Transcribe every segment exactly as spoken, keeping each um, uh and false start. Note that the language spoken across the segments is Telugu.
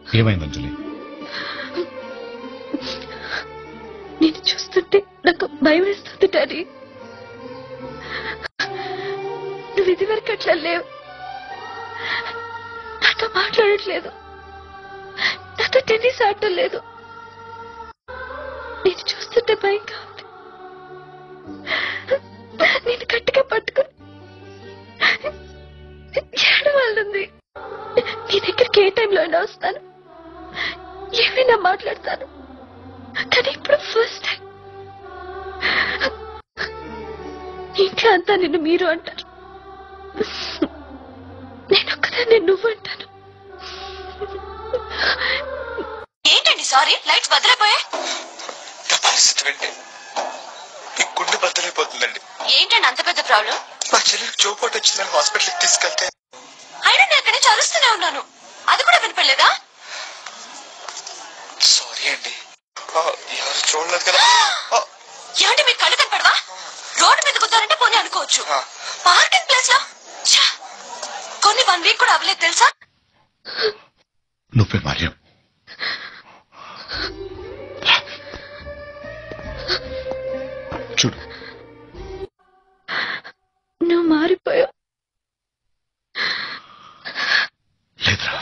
ఏమైంది అంజలి? నేను చూస్తుంటే నాకు భయం వేస్తుంది డాడీ. నువ్వు ఇది వరకు అట్లా లేవు, నాతో మాట్లాడట్లేదు, నాతో టెన్నిస్ ఆడటం లేదు. నేను చూస్తుంటే భయంగా ఉంది. నేను గట్టిగా పట్టుకుని ఏడవాళ్ళుంది. నీ దగ్గరికి ఏ టైంలో అయినా వస్తాను, ఏమైనా మాట్లాడతాను. కానీ ఇప్పుడు ఫస్ట్ టైం ఇంట్లో అంతా నిన్ను మీరు అంటారు, నేను ఒక్కదాన్ని నువ్వు అంటాను. ఏంటండి సారీ, లైట్స్ బద్దలైపోయాయి. గుండె బద్దలైపోతుందండి. ఏంటండి అంత పెద్ద ప్రాబ్లం? మా చెల్లెకి చోపాటు వచ్చిందని హాస్పిటల్కి తీసుకెళ్తే అయినా నేను అక్కడి నుంచి అరుస్తూనే ఉన్నాను, అది కూడా వినపడలేదా? సారీ అండి, ఎవరు చూడలేదు కదా. ఏమంటే మీకు కళ్ళు కనపడవా? రోడ్డు మీద కుదరంటే పోనీ అనుకోవచ్చు, పార్కింగ్ ప్లేస్ లో కొన్ని వన్ వీక్ కూడా అవ్వలేదు తెలుసా? నువ్వే మార్యం. చూడు, నువ్వు మారిపోయావు. లేదురా,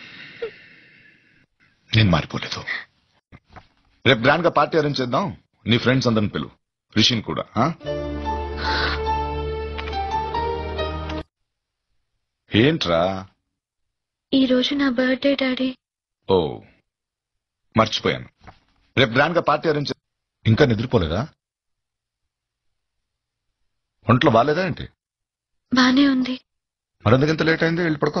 నేను మారిపోలేదు. రేపు గ్రాండ్ గా పార్టీ అరేంజ్ చేద్దాం. నీ ఫ్రెండ్స్ అందరిని పిలువు, రిషిని కూడా. ఏంట్రా? ఈ రోజు నా బర్త్డే డాడీ. ఓ మర్చిపోయాను. రేపు గ్రాండ్ గా పార్టీ అరేంజ్. ఇంకా నిద్రపోలేదా? ఒంట్లో బాగాలేదా ఏంటి? బానే ఉంది. మరెందుకంత లేట్ అయింది? వెళ్ళి పడుకో.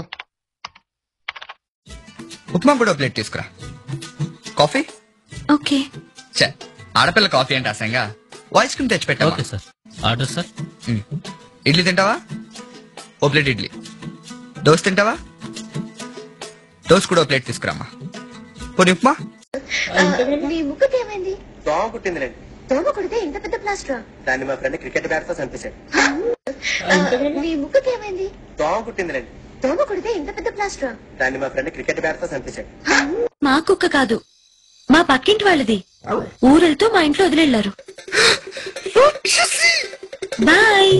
ఉప్మా కూడా ప్లేట్ తీసుకురా. కాఫీ? ఓకే. చే ఆడపిల్ల కాఫీ అంటే అసంగా ఐస్ క్రీమ్ తెచ్చి పెట్టా. Okay sir. Order sir. Idli తింటావా? ఓ ప్లేట్ ఇడ్లీ. దోశ తింటావా? దోశ కూడా ఓ ప్లేట్ తీసుకురామ్మా. పోనీ ఉప్మా. నీ ముక్కుకి ఏమైంది? దోమ కుట్టిందిలేండి. దోమ కొడితే ఇంత పెద్ద ప్లాస్టర్? దాన్ని మా ఫ్రెండ్ క్రికెట్ బ్యాట్ తో చంపేశాడు. నీ ముక్కుకి ఏమైంది? దోమ కుట్టిందిలేండి. దోమ కొడితే ఇంత పెద్ద ప్లాస్టర్? దాన్ని మా ఫ్రెండ్ క్రికెట్ బ్యాట్ తో చంపేశాడు. మా కుక్క కాదు, మా పక్కింటి వాళ్ళది. ఊరెళ్తూ మా ఇంట్లో వదిలేళ్లారు. బాయ్.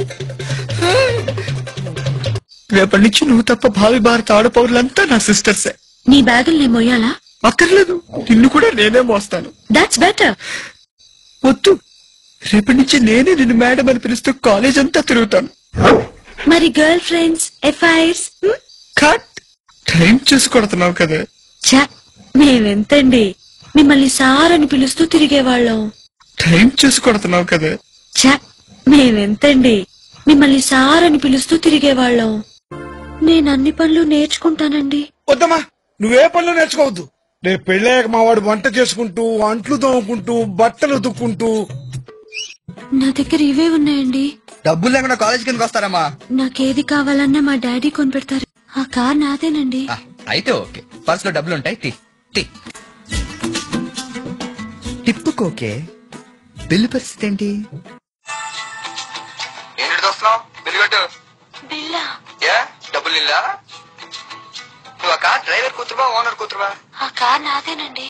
రేపటి నుంచి నువ్వు తప్ప భావి భారత ఆడపౌరులంతా నా సిస్టర్సే. నీ బ్యాగులు నేను మోయాలా? అక్కర్లేదు, నిన్ను కూడా నేనే మోస్తాను. That's better. వద్దు, రేపటి నుంచి నేనే నిన్ను మేడం అని పిలుస్తూ కాలేజ్ అంతా తిరుగుతాను. మరి girlfriends, FIRs? Cut. Time చూసి కొడుతున్నావు కదా. చా, మేమెంతండి మిమ్మల్ని సార్ అని పిలుస్తూ తిరిగేవాళ్ళం. టైం చూసి కొడుతున్నావు కదా. చా, మేమెంతండి మిమ్మల్ని సార్ అని పిలుస్తూ తిరిగేవాళ్ళం. నేను అన్ని పనులు నేర్చుకుంటానండి. వద్దమ్మా, నువ్వే పనులు నేర్చుకోవద్దు. రేపు పెళ్ళాక మా వాడు వంట చేసుకుంటూ, అంట్లు తోముకుంటూ, బట్టలు ఉతుక్కుంటూ. నా దగ్గర ఇవే ఉన్నాయండి. డబ్బులు లేకుండా కాలేజ్ కిందకి వస్తారమ్మా. నాకేది కావాలన్నా మా డాడీ కొనిపెడతారు. ఆ కార్ నాదేనండి. అయితే ఓకే, పర్స్ లో డబ్బులు ఉంటాయి. Tea tea టిప్పుకోకే. బిల్లు పరిస్థితి ఏంటి? ఏంటి చూస్తున్నావు? బిల్లు కట్టు. బిల్లా? ఏ డబ్బులు ఇల్లా? నువ్వు ఆ కార్ డ్రైవర్ కూతురువా, ఓనర్ కూతురువా? ఆ కార్ నాదేనండి.